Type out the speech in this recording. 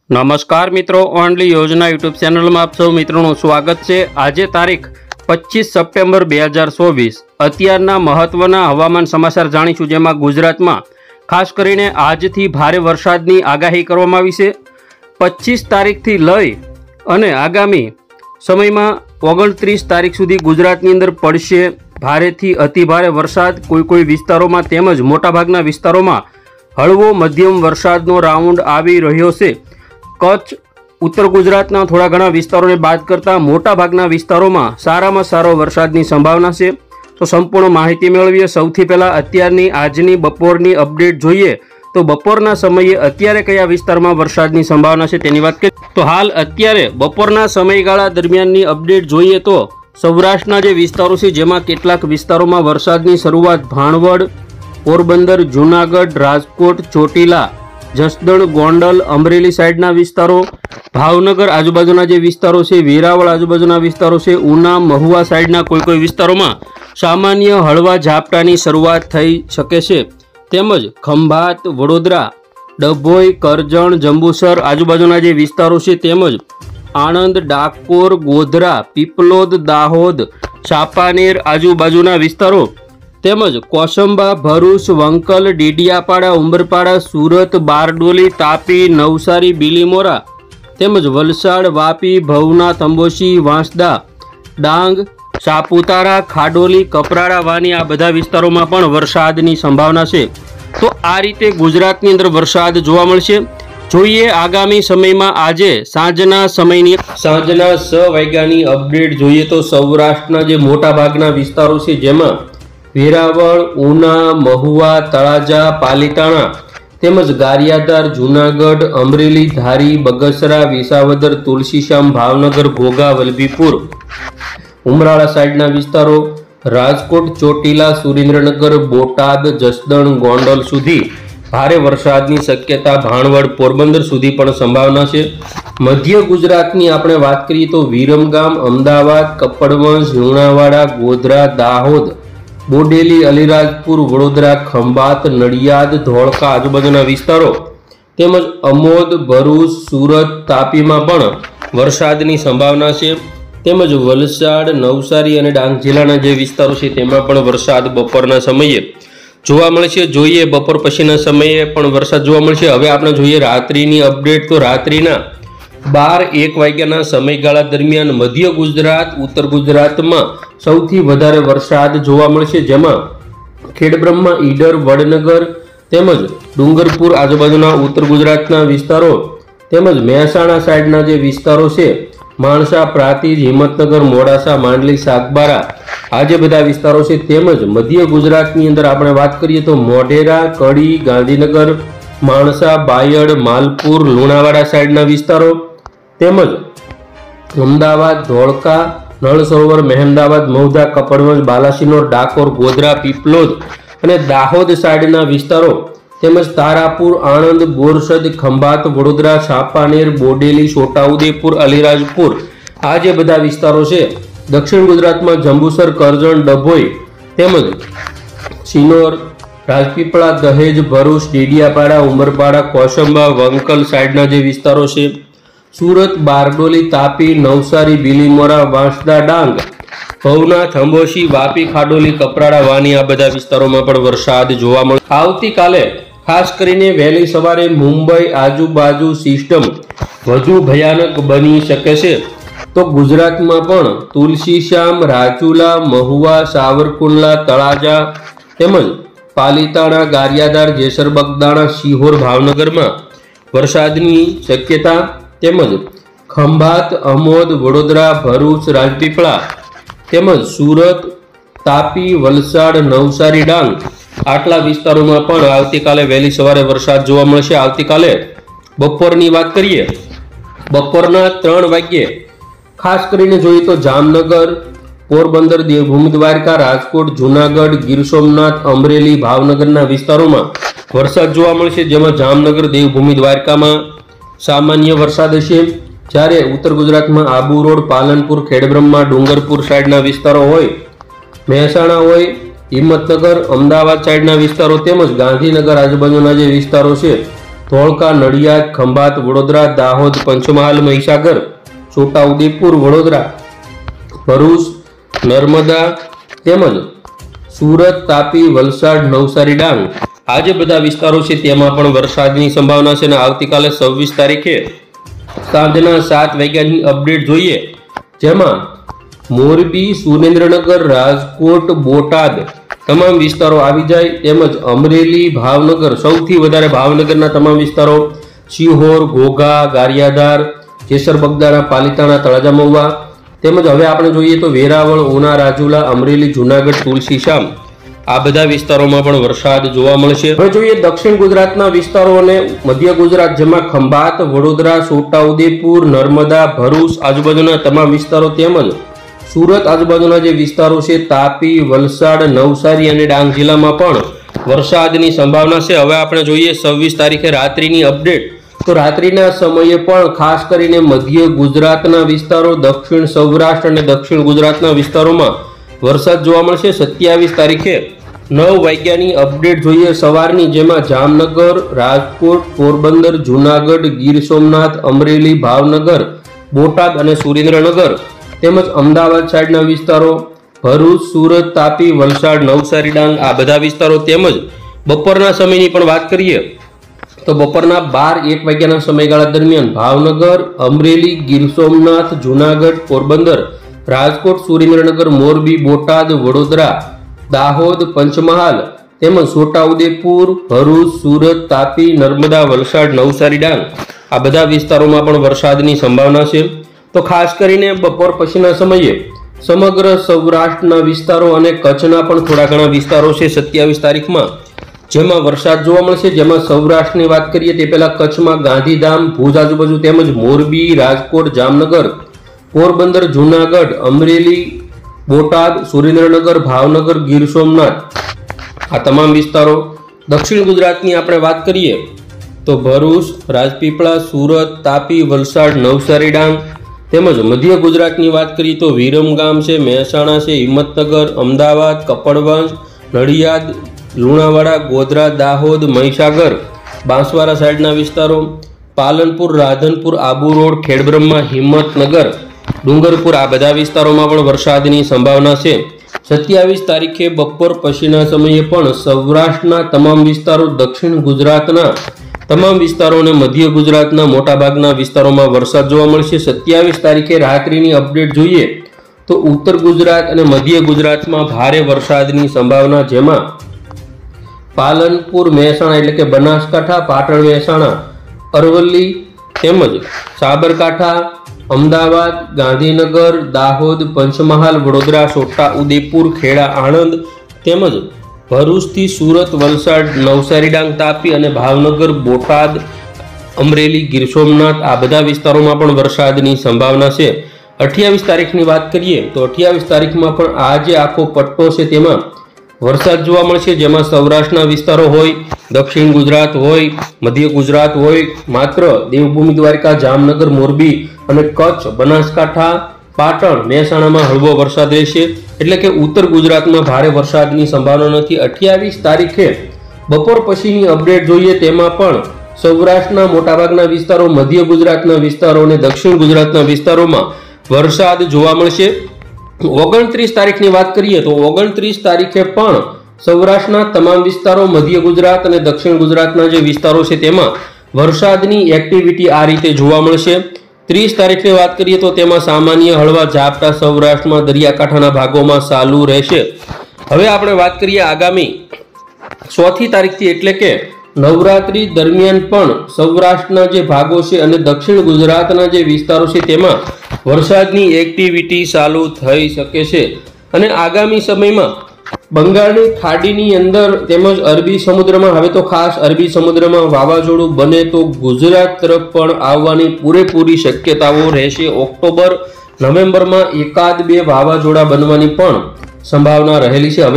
नमस्कार मित्रों, ओनली योजना यूट्यूब चैनल में आप सब मित्रों स्वागत है। आज तारीख 25 सप्टेम्बर 2024 अत्यारना महत्वना हवामान समाचार जाणीशुं, जेमां गुजरात में खास करीने आजथी भारे वरसादनी आगाही करवामां आवी छे। 25 तारीखथी लई अने आगामी समय में 29 तारीख सुधी गुजरातनी अंदर पड़शे भारेथी अतिभारे वरसाद। कोई विस्तारों में तेमज मोटाभागना विस्तारों में हळवो मध्यम वरसादनो राउंड आवी रह्यो छे। कच्छ, उत्तर गुजरातना थोड़ा घणा विस्तारों ने बात करता मोटा भागना विस्तारों में सारामां सारो वरसादनी संभावना है। तो संपूर्ण माहिती मेळवीए। सौथी पहेला अत्यारनी आजनी बपोरनी अपडेट जोईए तो बपोरना समये अत्यारे कया विस्तारमां वरसादनी संभावना है तेनी वात करीए। तो हाल अत्यारे बपोरना समयगाळा दरमियाननी अपडेट जोईए तो सौराष्ट्रना जे विस्तारो छे जेमां केटलाक विस्तारोमां वरसादनी शरूआत भाणवड, पोरबंदर, जूनागढ़, राजकोट, ચોટીલા, जसदण, गोंडल, अमरेली साइडना विस्तारों, भावनगर आजुबाजुना जे विस्तारों से, वेरावळ आजुबाजुना विस्तारों से, उना, महुआ साइडना कोई विस्तारों में सामान्य हळवा झापटानी शरूआत थई शके छे। तेमज खंभात, वडोदरा, डभोई, करजण, जंबूसर आजुबाजुना जे विस्तारों से, तेमज आणंद, डाकोर, गोधरा, पीपलोद, दाहोद, चापानेर आजुबाजुना विस्तारों, तेमज कोसंबा, भरूच, वंकल, डीडियापाड़ा, उंबरपाड़ा, सूरत, बारडोली, तापी, नवसारी, बीलीमोरा, तेमज वलसाड, वापी, भवनाथ, अंबोशी, वांसदा, डांग, सापुतारा, खाडोली, कपराड़ा, वानी आ बधा विस्तारों में पण वरसादनी संभावना है। तो आ रीते गुजरातनी अंदर वरसाद जोवा मळशे। जोईए आगामी समय में आजे सांजना 6 वाग्यानी अपडेट जोईए तो सौराष्ट्रना जे मोटा भागना विस्तारों से जेमां वेरावळ, उना, महुआ, तळाजा, पालीताणा तेमज गारियादार, जूनागढ़, अमरेली, धारी, बगसरा, विसावदर, तुलसीश्याम, भावनगर, घोघा, वलभीपुर, उमराळा साइडना विस्तारों, राजकोट, ચોટીલા, सुरेन्द्रनगर, बोटाद, जसदण, गोंडल सुधी भारे वरसादनी शक्यता। भाणवड, पोरबंदर सुधी पण संभावना है। मध्य गुजरातनी आपणे वात करीए तो विरमगाम, अमदावाद, कपड़वंश, લુણાવાડા, गोधरा, दाहोद, बोडेली, अलीराजपुर, वडोदरा, खंभात, नडियाद, धोळका आजुबाजुना विस्तारों तेमज अमोद, भरूच, सूरत, तापी में पण वरसादनी संभावना है। तेमज वलसाड, नवसारी अने डांग जिल्लाना जे विस्तारों छे तेमां पण वरसाद बपोरना समये जोवा मळशे। जोईए बपोर पछीना समये पण वरसाद जोवा मळशे। हवे आपणे जोईए रात्रिनी अपडेट तो रात्रिना 12-1 वाग्याना समयगाळा दरमियान मध्य गुजरात, उत्तर गुजरात में सौथी वधारे वरसाद जोवा मळशे, जेमां खेड़ब्रह्मा, ईडर, वडनगर तेमज डूंगरपुर आजुबाजुना उत्तर गुजरातना विस्तारों तेमज મહેસાણા साइडना जे विस्तारों छे माणसा, प्रांतिज, हिम्मतनगर, मोडासा, मांडली, सागबारा आ जे बधा विस्तारों छे। तेमज मध्य गुजरातनी अंदर आपणे वात करीए तो मोढेरा, कड़ी, गांधीनगर, माणसा, बायड, मालपुर, લુણાવાડા साइडना विस्तारों तेमज अमदावाद, धोळका, नळ सरोवर, महेमदाबाद, महुदा, कपड़वंज, बालासिनोर, डाकोर, गोधरा, पीपलोद अने दाहोद साइडना विस्तारों तेमज तारापुर, आणंद, बोरसद, खंभात, वडोदरा, छापानेर, बोडेली, छोटाउदेपुर, अलीराजपुर आ जे बधा विस्तारों छे। दक्षिण गुजरात में जंबूसर, करजण, डभोई तेमज सिनोर, राजपीपळा, दहेज, भरूच, डीडियापाड़ा, उमरपाड़ा, कोसंबा, वंकल साइडना जे विस्तारों छे। सूरत, बारडोली, तापी, नवसारी, बीलीमोरा, वांसदा, डांग, भवनाथ, अंबोशी, वापी, खाडोली, कपराड़ा, वानी आ बधा विस्तारों में पण वरसाद जोवा मळे। आवतीकाले खास करीने वहेली सवारे मुंबई आजुबाजु सिस्टम वधु भयानक बनी शके छे। तो गुजरात में पण तुलसीश्याम, રાજુલા, મહુવા, સાવરકુંડલા, તળાજા तेमज पालीताणा, गारियादार, जेसर, बगदाणा, सीहोर, भावनगर में वरसादनी शक्यता। तेमज खंभात, अमोद, वडोदरा, भरूच, राजपीपळा तेमज सूरत, तापी, वलसाड, नवसारी, डांग आटला विस्तारों में पण आवतीकाले वहेली सवारे वरसाद जोवा मळशे। आवतीकाले बपोरनी वात करीए, बपोरना 3 वाग्ये खास करीने जोईए तो जामनगर, पोरबंदर, देवभूमि द्वारका, राजकोट, जूनागढ़, गीर सोमनाथ, अमरेली, भावनगरना विस्तारों में वरसाद जोवा मळशे, जेमां जामनगर, देवभूमि द्वारका में सामान्य वरसाद हशे। ज्यारे उत्तर गुजरात में आबू रोड, पालनपुर, खेड़ब्रह्मा, डूंगरपुर साइडना विस्तारों होय, મહેસાણા होय, हिम्मतनगर, अमदावाद साइडना विस्तारों तेमज गांधीनगर आजुबाजुना जे विस्तारों छे ધોળકા, નડિયાદ, ખંભાત, વડોદરા, દાહોદ, પંચમહાલ, મહીસાગર, છોટાઉદેપુર, વડોદરા, ભરૂચ, નર્મદા તેમજ સુરત, તાપી, વલસાડ, નવસારી, ડાંગ આ જે બધા વિસ્તારો છે તેમાં પણ વરસાદની સંભાવના છે. અને આવતીકાલે 26 તારીખે સાંજના 7 વાગ્યાની અપડેટ જોઈએ, જેમાં મોરબી, સુરેન્દ્રનગર, રાજકોટ, બોટાદ તમામ વિસ્તારો આવી જાય. તેમજ અમરેલી, ભાવનગર, સૌથી વધારે ભાવનગરના તમામ વિસ્તારો, શિહોર, ઘોઘા, ગારિયાધાર, જેસર, બગદાણા, પાલિતાણા, તળાજા, મહુવા તેમજ હવે આપણે જોઈએ તો વેરાવળ, ઉના, રાજુલા, અમરેલી, જુનાગઢ, તુલસીશ્યામ આ બધા વિસ્તારોમાં પણ વરસાદ જોવા મળશે. હવે જોઈએ દક્ષિણ ગુજરાતના વિસ્તારો અને મધ્ય ગુજરાત, જેમાં ખંભાત, વડોદરા, છોટાઉદેપુર, નર્મદા, ભરૂચ આજુબાજુના તમામ વિસ્તારો તેમજ સુરત આજુબાજુના જે વિસ્તારો છે તાપી, વલસાડ, નવસારી અને ડાંગ જિલ્લામાં પણ વરસાદની સંભાવના છે. હવે આપણે જોઈએ 26 તારીખે રાત્રિની અપડેટ. તો રાત્રિના સમયે પણ ખાસ કરીને મધ્ય ગુજરાતના વિસ્તારો, દક્ષિણ સૌરાષ્ટ્ર અને દક્ષિણ ગુજરાતના વિસ્તારોમાં વરસાદ જોવા મળશે. 27 તારીખે 9 વાગ્યાની અપડેટ જોઈએ સવારની, જેમાં જામનગર, રાજકોટ, પોરબંદર, જુનાગઢ, ગીર સોમનાથ, અમરેલી, ભાવનગર, બોટાદ અને સુરેન્દ્રનગર તેમજ અમદાવાદ સાઈડના વિસ્તારો, ભરૂચ, સુરત, તાપી, વલસાડ, નવસારી, ડાંગ આ બધા વિસ્તારો તેમજ બપોરના સમયની પણ વાત કરીએ તો બપોરના 12-1 વાગ્યાના સમયગાળા દરમિયાન ભાવનગર, અમરેલી, ગીર સોમનાથ, જુનાગઢ, પોરબંદર, રાજકોટ, સુરેન્દ્રનગર, મોરબી, બોટાદ, વડોદરા, દાહોદ, પંચમહાલ તેમજ છોટાઉદેપુર, ભરૂચ, સુરત, તાપી, નર્મદા, વલસાડ, નવસારી, ડાંગ આ બધા વિસ્તારોમાં પણ વરસાદની સંભાવના છે. તો ખાસ કરીને બપોર પછીના સમયે સમગ્ર સૌરાષ્ટ્રના વિસ્તારો અને કચ્છના પણ થોડા ઘણા વિસ્તારો છે 27 તારીખમાં જેમાં વરસાદ જોવા મળશે. જેમાં સૌરાષ્ટ્રની વાત કરીએ તે પહેલા કચ્છમાં ગાંધીધામ, ભુજ આજુબાજુ તેમજ મોરબી, રાજકોટ, જામનગર, પોરબંદર, જુનાગઢ, અમરેલી, બોટાદ, સુરેન્દ્રનગર, ભાવનગર, ગીર સોમનાથ આ તમામ વિસ્તારો. દક્ષિણ ગુજરાતની આપણે વાત કરીએ તો ભરૂચ, રાજપીપળા, સુરત, તાપી, વલસાડ, નવસારી, ડાંગ તેમજ મધ્ય ગુજરાતની વાત કરીએ તો વિરમગામ છે, મહેસાણા છે, હિંમતનગર, અમદાવાદ, કપડવંજ, નડિયાદ, લુણાવાડા, ગોધરા, દાહોદ, મહીસાગર, બાંસવાડા સાઈડના વિસ્તારો, પાલનપુર, રાધનપુર, આબુ રોડ, ખેડબ્રહ્મા, હિંમતનગર, ડુંગરપુર આ બધા વિસ્તારોમાં પણ વરસાદની સંભાવના છે. 27 તારીખે બપોર પછીના સમયે પણ સૌરાષ્ટ્રના તમામ વિસ્તારો, દક્ષિણ ગુજરાતના તમામ વિસ્તારો અને મધ્ય ગુજરાતના મોટાભાગના વિસ્તારોમાં વરસાદ જોવા મળશે. 27 તારીખે રાત્રિની અપડેટ જોઈએ તો ઉત્તર ગુજરાત અને મધ્ય ગુજરાતમાં ભારે વરસાદની સંભાવના, જેમાં પાલનપુર, મહેસાણા એટલે કે બનાસકાંઠા, પાટણ, મહેસાણા, અરવલ્લી તેમજ સાબરકાંઠા, અમદાવાદ, ગાંધીનગર, દાહોદ, પંચમહાલ, વડોદરા, છોટાઉદેપુર, ખેડા, આણંદ તેમજ ભરૂચથી સુરત, વલસાડ, નવસારી, ડાંગ, તાપી અને ભાવનગર, બોટાદ, અમરેલી, ગીર સોમનાથ આ બધા વિસ્તારોમાં પણ વરસાદની સંભાવના છે. 28 તારીખની વાત કરીએ તો 28 તારીખમાં પણ આ જે આખો પટ્ટો છે તેમાં વરસાદ જોવા મળશે. જેમાં સૌરાષ્ટ્રના વિસ્તારો હોય, દક્ષિણ ગુજરાત હોય, મધ્ય ગુજરાત હોય, માત્ર દેવભૂમિ દ્વારકા, જામનગર, મોરબી અને કચ્છ, બનાસકાંઠા, પાટણ, મહેસાણામાં હળવો વરસાદ રહેશે. એટલે કે ઉત્તર ગુજરાતમાં ભારે વરસાદની સંભાવના નથી. 28 તારીખે બપોર પછીની અપડેટ જોઈએ તેમાં પણ સૌરાષ્ટ્રના મોટાભાગના વિસ્તારો, મધ્ય ગુજરાતના વિસ્તારો અને દક્ષિણ ગુજરાતના વિસ્તારોમાં વરસાદ જોવા મળશે. 29 તારીખની વાત કરીએ તો 29 તારીખે પણ સૌરાષ્ટ્રના તમામ વિસ્તારો, મધ્ય ગુજરાત અને દક્ષિણ ગુજરાતના જે વિસ્તારો છે તેમાં વરસાદની એક્ટિવિટી આ રીતે જોવા મળશે. 30 તારીખની વાત કરીએ તો તેમાં સામાન્ય હળવા ઝાપટા સૌરાષ્ટ્રમાં દરિયાકાંઠાના ભાગોમાં ચાલુ રહેશે. હવે આપણે વાત કરીએ આગામી 4 તારીખથી એટલે કે નવરાત્રી દરમિયાન પણ સૌરાષ્ટ્રના જે ભાગો છે અને દક્ષિણ ગુજરાતના જે વિસ્તારો છે તેમાં વરસાદની એક્ટિવિટી ચાલુ થઈ શકે છે. અને આગામી સમયમાં બંગાળની ખાડીની અંદર તેમજ અરબી સમુદ્રમાં, હવે તો ખાસ અરબી સમુદ્રમાં વાવાઝોડું બને તો ગુજરાત તરફ પણ આવવાની પૂરેપૂરી શક્યતાઓ રહેશે. ઓક્ટોબર, નવેમ્બરમાં 1-2 વાવાઝોડા બનવાની પણ સંભાવના રહેલી છે.